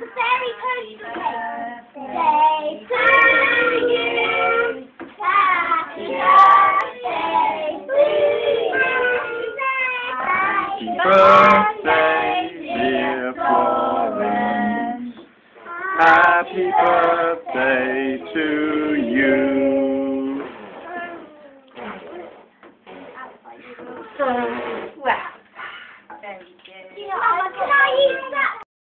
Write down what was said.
Fairy toast birthday to you. Happy birthday to you. Happy birthday, dear Florence. Happy birthday to you.